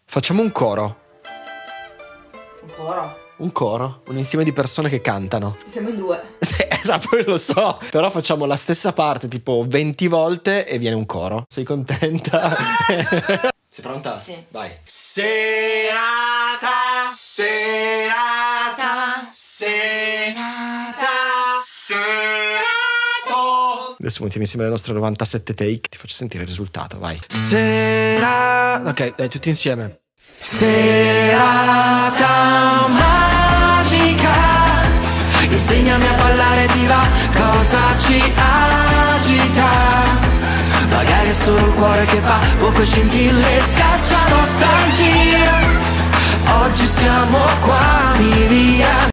Facciamo un coro. Un coro? Un coro, un insieme di persone che cantano. Siamo in due. Sì, esatto, poi lo so. Però facciamo la stessa parte tipo 20 volte e viene un coro. Sei contenta? Sei pronta? Sì. Vai. Serata, serata, serata, serato. Adesso mettiamo insieme le nostre 97 take. Ti faccio sentire il risultato, vai. Ok, dai, tutti insieme. Serata magica, insegnami a ballare, ti va, cosa ci agita? Magari è solo il cuore che fa poche scintille, scaccia nostalgia. Oggi siamo qua, mi via.